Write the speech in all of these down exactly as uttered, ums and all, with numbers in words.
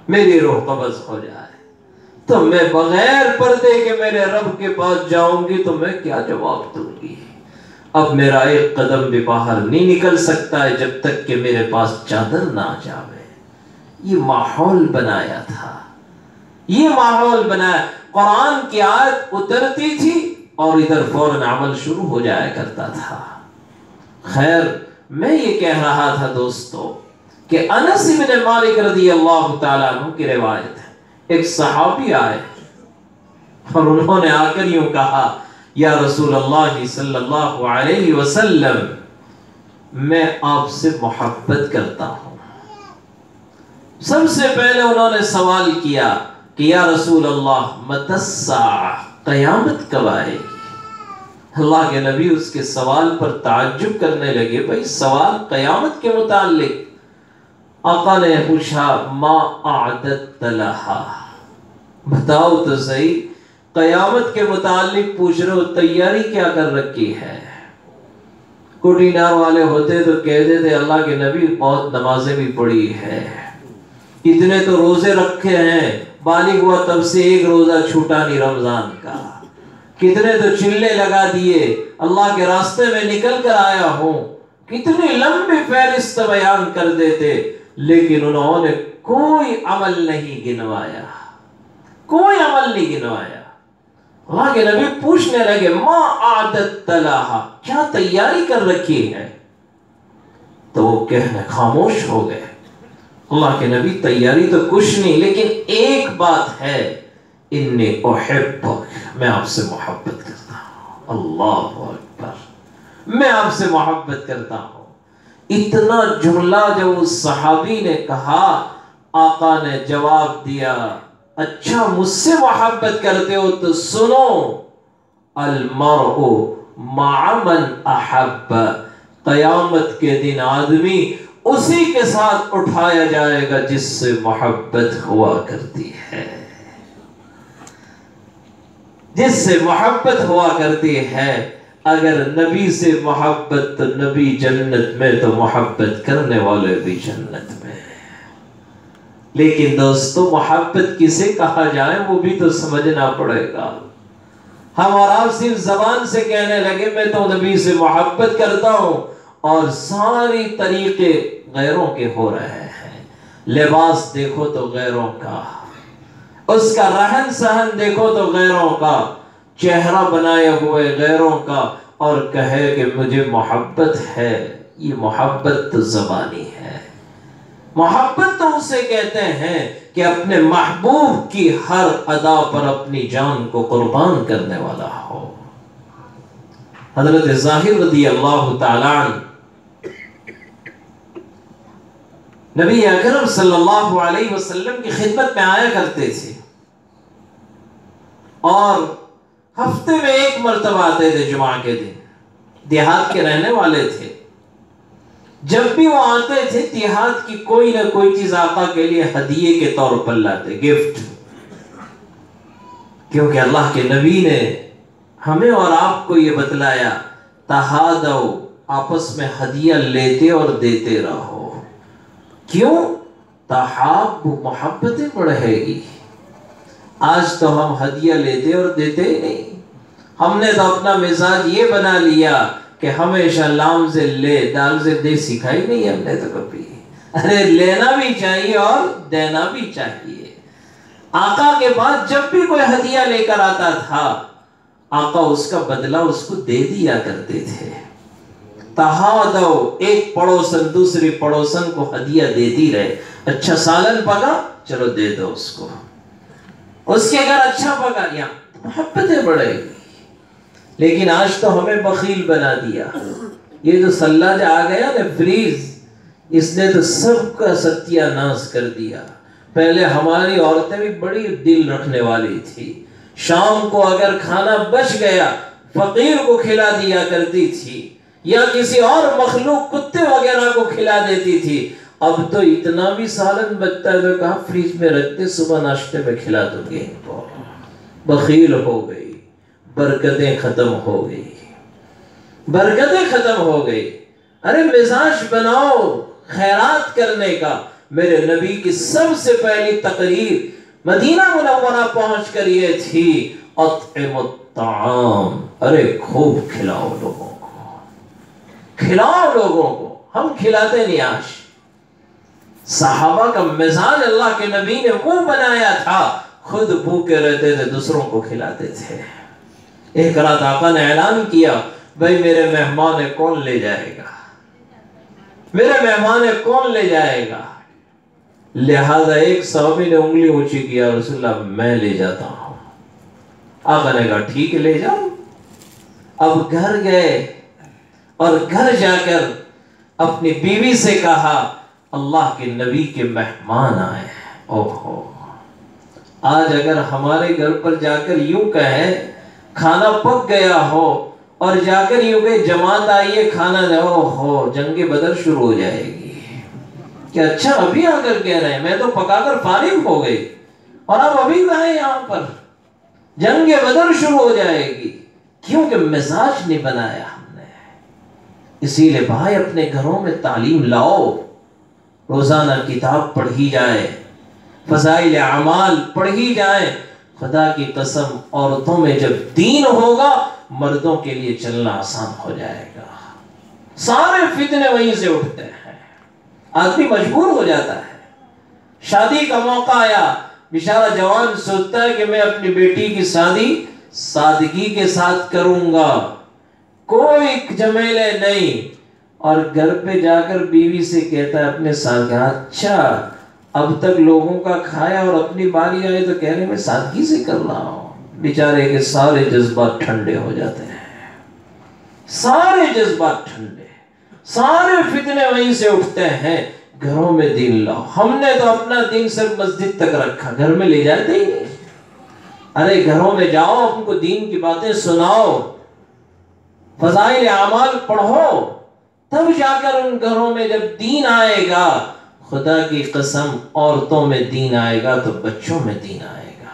میری روح قبض ہو جائے تو میں بغیر پردے کے میرے رب کے پاس جاؤں گی تو میں کیا جواب دوں گی؟ اب میرا ایک قدم بھی باہر نہیں نکل سکتا ہے جب تک کہ میرے پاس چادر نہ آ جاوے۔ یہ ماحول بنایا تھا، یہ ماحول بنایا۔ قرآن کی آیت اترتی تھی اور ادھر فوراً عمل شروع ہو جایا کرتا تھا۔ خیر، میں یہ کہہ رہا تھا دوستو کہ انس بن مالک رضی اللہ تعالیٰ عنہ کی روایت ہے، ایک صحابی آئے اور انہوں نے آ کر یوں کہا، یا رسول اللہ صلی اللہ علیہ وسلم، میں آپ سے محبت کرتا ہوں۔ سب سے پہلے انہوں نے سوال کیا کہ یا رسول اللہ متی الساعہ، قیامت کب آئے گی؟ اللہ کے نبی اس کے سوال پر تعجب کرنے لگے، بھئی سوال قیامت کے متعلق؟ آقا نے پوچھا ما اعددت لہا، بتاؤ تو صحیح، قیامت کے متعلق پوچھ رہے ہو، تیاری کیا کر رکھی ہے؟ کوٹی نار والے ہوتے تو کہتے تھے اللہ کے نبی بہت نمازیں بھی پڑھی ہے، اتنے تو روزے رکھے ہیں، بالغ ہوا تب سے ایک روزہ چھوٹا نہیں رمضان کا، کتنے تو چلے لگا دیے، اللہ کے راستے میں نکل کر آیا ہوں، کتنی لمبی فہرست بیان کر دیتے، لیکن انہوں نے کوئی عمل نہیں گنوایا، کوئی عمل نہیں گنوایا۔ اللہ کے نبی پوچھنے لگے ما اعددت لہا، کیا تیاری کر رکھی ہے؟ تو وہ کہنے خاموش ہو گئے۔ اللہ کے نبی تیاری تو کچھ نہیں، لیکن ایک بات ہے، انی احبک، میں آپ سے محبت کرتا ہوں۔ اللہ اکبر، میں آپ سے محبت کرتا ہوں۔ اتنا جملہ جب اس صحابی نے کہا، آقا نے جواب دیا اچھا مجھ سے محبت کرتے ہو تو سنو، المرء مع من احب، قیامت کے دن آدمی اسی کے ساتھ اٹھایا جائے گا جس سے محبت ہوا کرتی ہے، جس سے محبت ہوا کرتی ہے۔ اگر نبی سے محبت تو نبی جنت میں، تو محبت کرنے والے بھی جنت میں۔ لیکن دوستو محبت کسے کہا جائے وہ بھی تو سمجھنا پڑے گا۔ ہم اور آپ صرف زبان سے کہنے لگے میں تو نبی سے محبت کرتا ہوں، اور ساری طریقے غیروں کے ہو رہے ہیں۔ لباس دیکھو تو غیروں کا، اس کا رہن سہن دیکھو تو غیروں کا، چہرہ بنائے ہوئے غیروں کا، اور کہے کہ مجھے محبت ہے۔ یہ محبت تو زبانی ہے۔ محبت تو اسے کہتے ہیں کہ اپنے محبوب کی ہر ادا پر اپنی جان کو قربان کرنے والا ہو۔ حضرت ظاہر رضی اللہ تعالیٰ عنہ نبی اکرم صلی اللہ علیہ وسلم کی خدمت میں آیا کرتے تھے، اور ہفتے میں ایک مرتبہ آتے تھے جمعہ کے دن۔ دیہات کے رہنے والے تھے، جب بھی وہ آتے تھے دیہات کی کوئی نہ کوئی چیز آقا کے لیے ہدیے کے طور پر لاتے، گفٹ، کیونکہ اللہ کے نبی نے ہمیں اور آپ کو یہ بتلایا تہادو، آپس میں ہدیہ لیتے اور دیتے رہو۔ کیوں؟ تحاب، محبتیں بڑھے گی۔ آج تو ہم ہدیہ لیتے اور دیتے ہی نہیں، ہم نے تو اپنا مزاج یہ بنا لیا کہ ہمیشہ لام سے لے دال سے دے سکھائی نہیں ہم نے تو کبھی۔ ارے لینا بھی چاہیے اور دینا بھی چاہیے۔ آقا کے بعد جب بھی کوئی ہدیہ لے کر آتا تھا، آقا اس کا بدلہ اس کو دے دیا کرتے تھے۔ تہادو، ایک پڑوسن دوسری پڑوسن کو ہدیہ دیتی رہے۔ اچھا سالن پکا، چلو دے دو اس کو، اس کے گھر اچھا پکا گیا، محبتیں بڑھے گی۔ لیکن آج تو ہمیں بخیل بنا دیا۔ یہ جو سلاج آ گیا نا فریز، اس نے تو سب کا ستیہ ناش کر دیا۔ پہلے ہماری عورتیں بھی بڑی دل رکھنے والی تھی، شام کو اگر کھانا بچ گیا فقیر کو کھلا دیا کرتی تھی، یا کسی اور مخلوق کتے وغیرہ کو کھلا دیتی تھی۔ اب تو اتنا بھی سالن بچتا ہے تو کہا فریج میں رکھ دے، صبح ناشتے میں کھلا دو گے ان کو۔ بخیل ہو گئی، برکتیں ختم ہو گئی، برکتیں ختم ہو گئی۔ ارے مزاج بناؤ، خیرات کرنے کا میرے نبی کی سب سے پہلی تقریر مدینہ منورہ پہنچ کر یہ تھی، اطعم الطعام، ارے خوب کھلاؤ لوگوں کو، کھلاؤ لوگوں کو۔ ہم کھلاتے نہیں آج۔ صحابہ کا مزاج اللہ کے نبی نے وہ بنایا تھا، خود بھوکے رہتے تھے، دوسروں کو کھلاتے تھے۔ ایک رات آقا نے اعلان کیا، بھائی میرے مہمان کون لے جائے گا، میرے مہمان کون لے جائے گا؟ لہذا ایک صحابی نے انگلی اونچی کیا، رسول اللہ میں لے جاتا ہوں۔ آقا نے کہا ٹھیک ہے لے جاؤ۔ اب گھر گئے اور گھر جا کر اپنی بیوی سے کہا اللہ کے نبی کے مہمان آئے ہیں۔ اوہو، آج اگر ہمارے گھر پر جا کر یوں کہیں کھانا پک گیا ہو اور جا کر یوں کہ جماعت آئیے کھانا دے، اوہو جنگ بدر شروع ہو جائے گی کہ اچھا ابھی آ کر کہہ رہے ہیں، میں تو پکا کر فارغ ہو گئی اور اب ابھی کہیں یہاں پر جنگ بدر شروع ہو جائے گی، کیونکہ مزاج نہیں بنایا ہم نے۔ اسی لیے بھائی اپنے گھروں میں تعلیم لاؤ، روزانہ کتاب پڑھی جائے، فضائل اعمال پڑھی جائیں۔ خدا کی قسم عورتوں میں جب دین ہوگا مردوں کے لیے چلنا آسان ہو جائے گا۔ سارے فتنے وہیں سے اٹھتے ہیں، آدمی مجبور ہو جاتا ہے۔ شادی کا موقع آیا، بیچارہ جوان سوچتا ہے کہ میں اپنی بیٹی کی شادی سادگی کے ساتھ کروں گا، کوئی جھمیلے نہیں، اور گھر پہ جا کر بیوی سے کہتا ہے اپنے ساتھ، اچھا اب تک لوگوں کا کھایا اور اپنی باری آئے تو کہہ رہے میں سادگی سے کر رہا ہوں۔ بیچارے کے سارے جذبات ٹھنڈے ہو جاتے ہیں، سارے جذبات ٹھنڈے، سارے فتنے وہیں سے اٹھتے ہیں۔ گھروں میں دین لاؤ۔ ہم نے تو اپنا دین صرف مسجد تک رکھا، گھر میں لے جاتے ہی نہیں۔ ارے گھروں میں جاؤ، ان کو دین کی باتیں سناؤ، فضائل اعمال پڑھو، تب جا کر ان گھروں میں جب دین آئے گا، خدا کی قسم عورتوں میں دین آئے گا تو بچوں میں دین آئے گا۔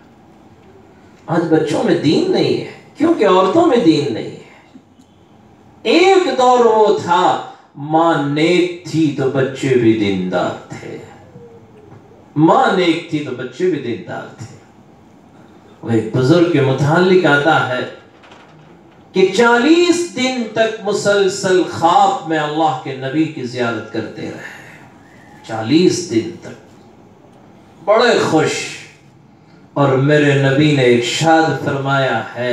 آج بچوں میں دین نہیں ہے کیونکہ عورتوں میں دین نہیں ہے۔ ایک دور وہ تھا ماں نیک تھی تو بچے بھی دیندار تھے، ماں نیک تھی تو بچے بھی دیندار تھے۔ وہ ایک بزرگ کے متعلق آتا ہے کہ چالیس دن تک مسلسل خواب میں اللہ کے نبی کی زیارت کرتے رہے، چالیس دن تک بڑے خوش، اور میرے نبی نے ارشاد فرمایا ہے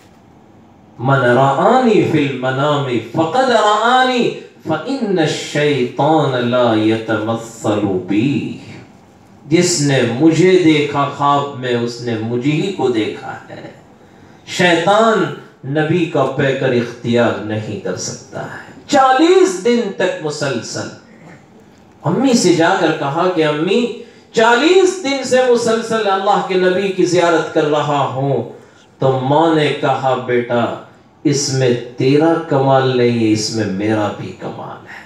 من رآنی فی المنام فقد رآنی فإن الشیطان لا يتمثل بی، جس نے مجھے دیکھا خواب میں اس نے مجھے ہی کو دیکھا ہے۔ شیطان نبی کا پیکر اختیار نہیں کر سکتا ہے۔ چالیس دن تک مسلسل امی سے جا کر کہا کہ امی چالیس دن سے مسلسل اللہ کے نبی کی زیارت کر رہا ہوں، تو ماں نے کہا بیٹا اس میں تیرا کمال نہیں ہے، اس میں میرا بھی کمال ہے۔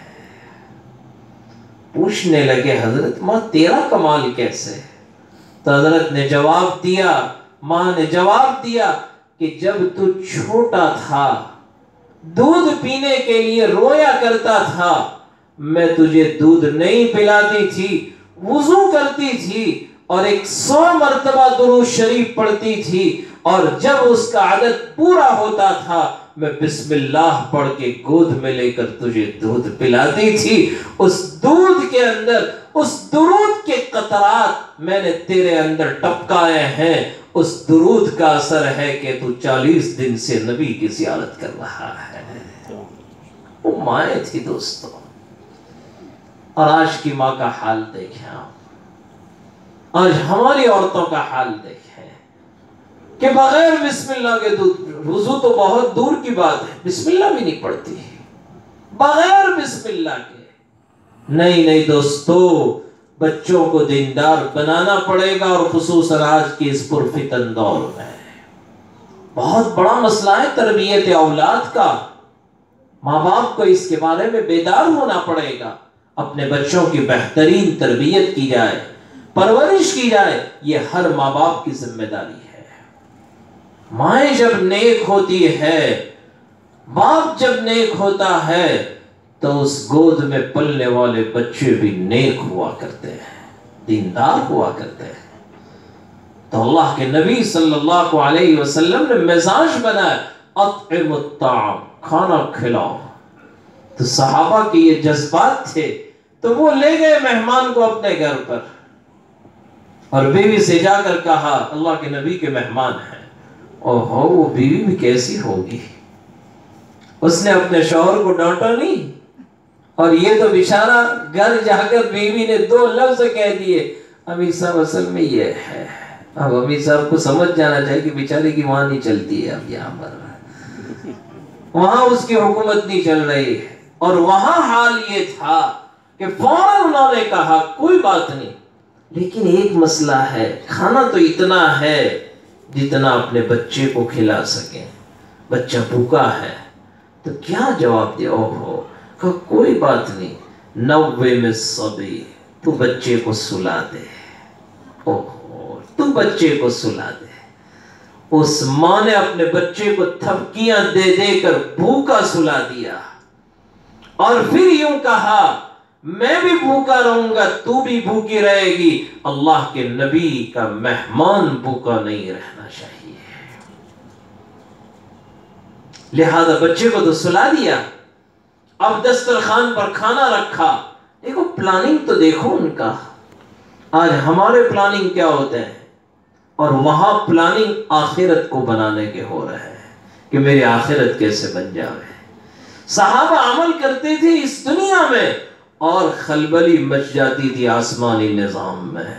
پوچھنے لگے حضرت ماں تیرا کمال کیسے؟ تو حضرت نے جواب دیا، ماں نے جواب دیا کہ جب تو چھوٹا تھا دودھ پینے کے لیے رویا کرتا تھا، میں تجھے دودھ نہیں پلاتی تھی، وضو کرتی تھی اور ایک سو مرتبہ درود شریف پڑھتی تھی، اور جب اس کا عدد پورا ہوتا تھا میں بسم اللہ پڑھ کے گود میں لے کر تجھے دودھ پلاتی تھی۔ اس دودھ کے اندر اس درود کے قطرات میں نے تیرے اندر ٹپکائے ہیں، اس درود کا اثر ہے کہ تو چالیس دن سے نبی کی زیارت کر رہا ہے۔ وہ مائیں تھی دوستو، اور آج کی ماں کا حال دیکھیں آپ، آج ہماری عورتوں کا حال دیکھیں کہ بغیر بسم اللہ کے دودھ، وضو تو بہت دور کی بات ہے، بسم اللہ بھی نہیں پڑھتی بغیر بسم اللہ کے۔ نہیں نہیں دوستو، بچوں کو دیندار بنانا پڑے گا، اور خصوصاً آج کی اس پرفتن دور میں بہت بڑا مسئلہ ہے تربیت اولاد کا۔ ماں باپ کو اس کے بارے میں بیدار ہونا پڑے گا، اپنے بچوں کی بہترین تربیت کی جائے، پرورش کی جائے، یہ ہر ماں باپ کی ذمہ داری ہے۔ مائیں جب نیک ہوتی ہے، باپ جب نیک ہوتا ہے، تو اس گود میں پلنے والے بچے بھی نیک ہوا کرتے ہیں، دیندار ہوا کرتے ہیں۔ تو اللہ کے نبی صلی اللہ علیہ وسلم نے مزاج بنایا، اطعم الطعام، کھانا کھلاؤ۔ تو صحابہ کے یہ جذبات تھے، تو وہ لے گئے مہمان کو اپنے گھر پر، اور بیوی سے جا کر کہا اللہ کے نبی کے مہمان ہیں۔ اوہو، وہ بیوی بھی کیسی ہوگی، اس نے اپنے شوہر کو ڈانٹا نہیں، اور یہ تو بیچارہ گھر جا کر بیوی نے دو لفظ کہہ دیے، امیر صاحب اصل میں یہ ہے۔ اب امیر صاحب کو سمجھ جانا چاہیے کہ بیچارے کی وہاں نہیں چلتی ہے، اب یہاں پر وہاں اس کی حکومت نہیں چل رہی ہے، اور وہاں حال یہ تھا کہ فوراً انہوں نے کہا کوئی بات نہیں، لیکن ایک مسئلہ ہے، کھانا تو اتنا ہے جتنا اپنے بچے کو کھلا سکیں، بچہ بھوکا ہے۔ تو کیا جواب دیا؟ اوہو، کہا کوئی بات نہیں، نوے میں صبی، تو بچے کو سلا دے، اوہو تو بچے کو سلا دے۔ اس ماں نے اپنے بچے کو تھپکیاں دے دے کر بھوکا سلا دیا، اور پھر یوں کہا میں بھی بھوکا رہوں گا، تو بھی بھوکی رہے گی، اللہ کے نبی کا مہمان بھوکا نہیں رہنا چاہیے۔ لہذا بچے کو تو سلا دیا، اب دسترخوان پر کھانا رکھا۔ دیکھو پلاننگ تو دیکھو ان کا، آج ہمارے پلاننگ کیا ہوتے ہیں، اور وہاں پلاننگ آخرت کو بنانے کے ہو رہے ہیں کہ میری آخرت کیسے بن جاوے۔ صحابہ عمل کرتے تھے اس دنیا میں، اور خلبلی مچ جاتی تھی آسمانی نظام میں۔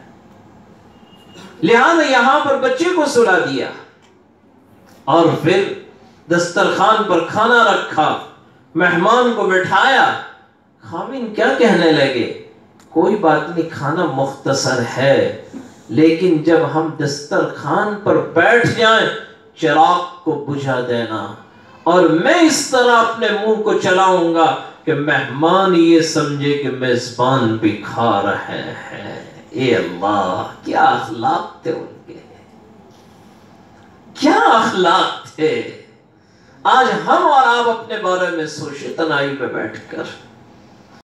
لہذا یہاں پر بچے کو سلا دیا، اور پھر دسترخوان پر کھانا رکھا، مہمان کو بٹھایا۔ خامن کیا کہنے لگے؟ کوئی بات نہیں، کھانا مختصر ہے، لیکن جب ہم دسترخوان پر بیٹھ جائیں چراغ کو بجھا دینا، اور میں اس طرح اپنے منہ کو چلاؤں گا کہ مہمان یہ سمجھے کہ میزبان بھی کھا رہے ہیں۔ اے اللہ، کیا اخلاق تھے ان کے، کیا اخلاق تھے۔ آج ہم اور آپ اپنے بارے میں سوچیں، تنہائی میں بیٹھ کر